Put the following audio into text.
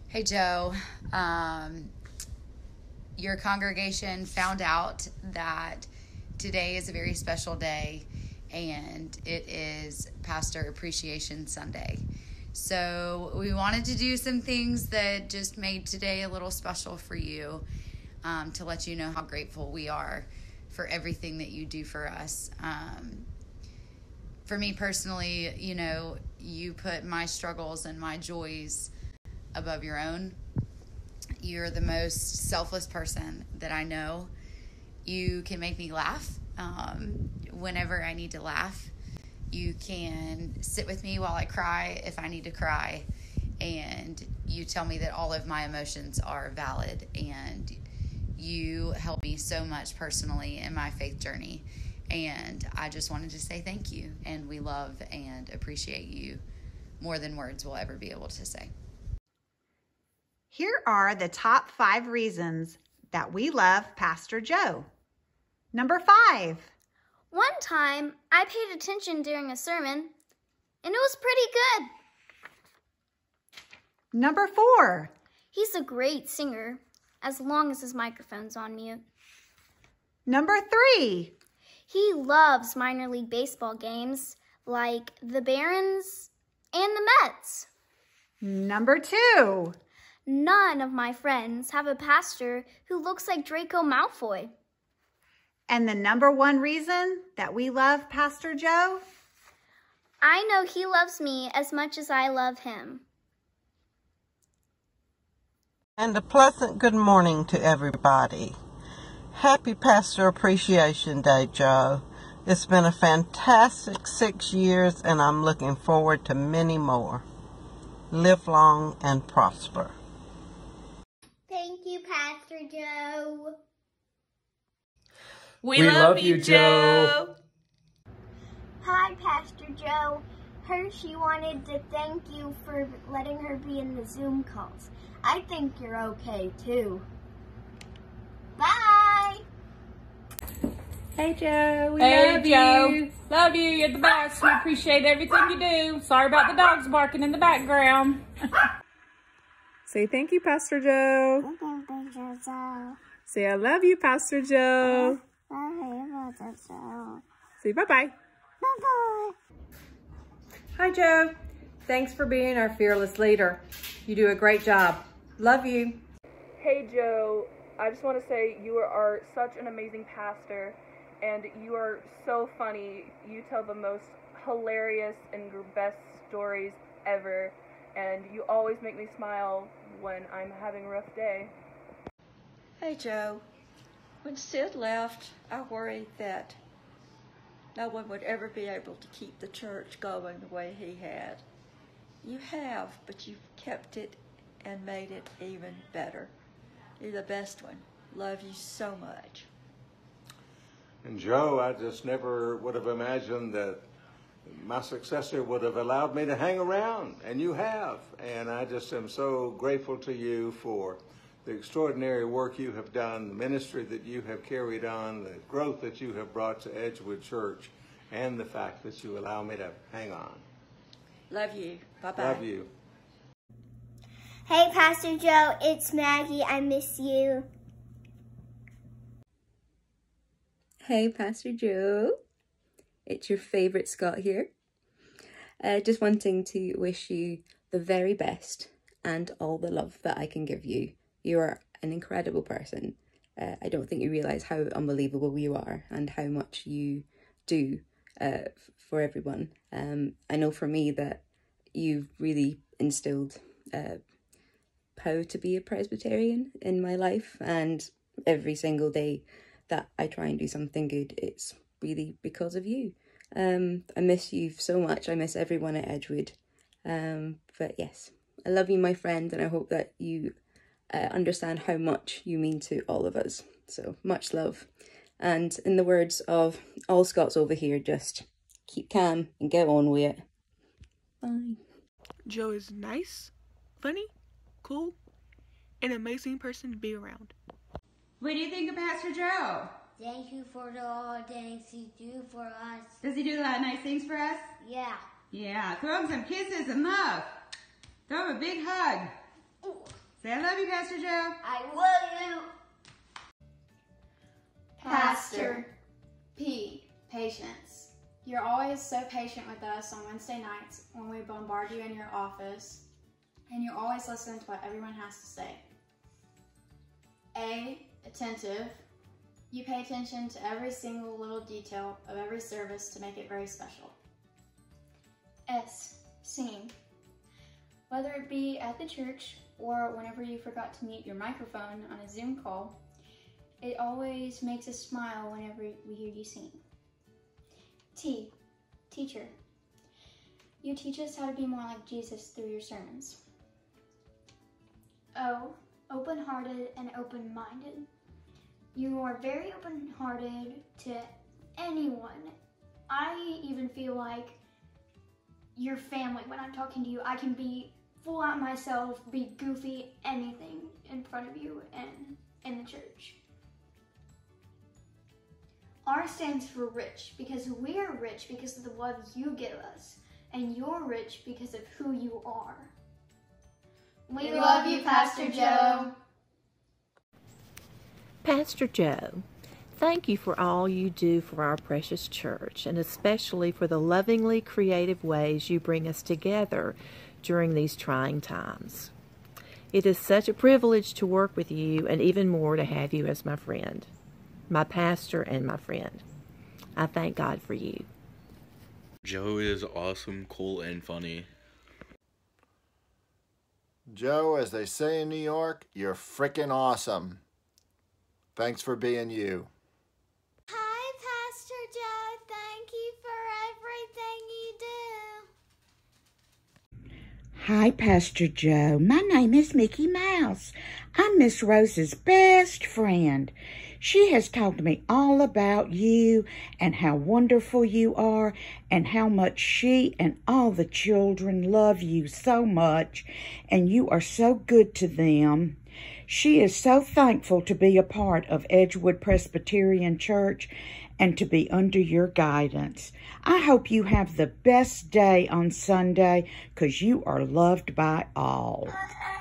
Hey, Joe. Your congregation found out that today is a very special day, and it is Pastor Appreciation Sunday. So we wanted to do some things that just made today a little special for you, to let you know how grateful we are for everything that you do for us. For me personally, you put my struggles and my joys above your own. You're the most selfless person that I know. You can make me laugh whenever I need to laugh. You can sit with me while I cry if I need to cry. And you tell me that all of my emotions are valid. And you help me so much personally in my faith journey. And I just wanted to say thank you. And we love and appreciate you more than words will ever be able to say. Here are the top 5 reasons that we love Pastor Joe. Number 5. One time, I paid attention during a sermon, and it was pretty good. Number 4. He's a great singer, as long as his microphone's on mute. Number 3. He loves minor league baseball games, like the Barons and the Mets. Number 2. None of my friends have a pastor who looks like Draco Malfoy. And the number 1 reason that we love Pastor Joe? I know he loves me as much as I love him. And a pleasant good morning to everybody. Happy Pastor Appreciation Day, Joe. It's been a fantastic 6 years, and I'm looking forward to many more. Live long and prosper. Thank you, Pastor Joe. We love you, Joe. Hi, Pastor Joe. Hershey wanted to thank you for letting her be in the Zoom calls. I think you're okay, too. Bye! Hey, Joe. We Hey, love Joe. you. Love you. You're the best. We appreciate everything you do. Sorry about the dogs barking in the background. Say thank you, Pastor Joe. Say I love you, Pastor Joe. Say bye-bye. Bye-bye. Hi, Joe. Thanks for being our fearless leader. You do a great job. Love you. Hey, Joe. I just want to say you are such an amazing pastor, and you are so funny. You tell the most hilarious and best stories ever, and you always make me smile when I'm having a rough day. Hey, Joe. When Sid left, I worried that no one would ever be able to keep the church going the way he had. You have, but you've kept it and made it even better. You're the best one. Love you so much. And Joe, I just never would have imagined that my successor would have allowed me to hang around, and you have. And I just am so grateful to you for the extraordinary work you have done, the ministry that you have carried on, the growth that you have brought to Edgewood Church, and the fact that you allow me to hang on. Love you. Bye-bye. Love you. Hey, Pastor Joe. It's Maggie. I miss you. Hey, Pastor Joe. It's your favourite Scott here. Just wanting to wish you the very best and all the love that I can give you. You are an incredible person. I don't think you realise how unbelievable you are and how much you do for everyone. I know for me that you've really instilled how to be a Presbyterian in my life, and every single day that I try and do something good, it's really because of you. I miss you so much. I miss everyone at Edgewood. But yes, I love you, my friend, and I hope that you understand how much you mean to all of us. So much love. And in the words of all Scots over here, just keep calm and get on with it. Bye. Joe is nice, funny, cool, an amazing person to be around. What do you think of Pastor Joe? Thank you for all things you do for us. Does he do a lot of nice things for us? Yeah. Yeah. Throw him some kisses and love. Throw him a big hug. Ooh. Say, I love you, Pastor Joe. I love you. Pastor P. Patience. You're always so patient with us on Wednesday nights when we bombard you in your office, and you always listen to what everyone has to say. A. Attentive. You pay attention to every single little detail of every service to make it very special. S. Sing. Whether it be at the church or whenever you forgot to mute your microphone on a Zoom call, it always makes us smile whenever we hear you sing. T. Teacher. You teach us how to be more like Jesus through your sermons. O. Open-hearted and open-minded. You are very open-hearted to anyone. I even feel like your family when I'm talking to you. I can be full out myself, be goofy, anything in front of you and in the church. R stands for rich, because we're rich because of the love you give us, and you're rich because of who you are. We love you, Pastor Joe. Pastor Joe, thank you for all you do for our precious church, and especially for the lovingly creative ways you bring us together during these trying times. It is such a privilege to work with you, and even more to have you as my friend, my pastor and my friend. I thank God for you. Joe is awesome, cool, and funny. Joe, as they say in New York, you're frickin' awesome. Thanks for being you. Hi, Pastor Joe. Thank you for everything you do. Hi, Pastor Joe. My name is Mickey Mouse. I'm Miss Rose's best friend. She has told me all about you and how wonderful you are and how much she and all the children love you so much, and you are so good to them. She is so thankful to be a part of Edgewood Presbyterian Church and to be under your guidance. I hope you have the best day on Sunday because you are loved by all.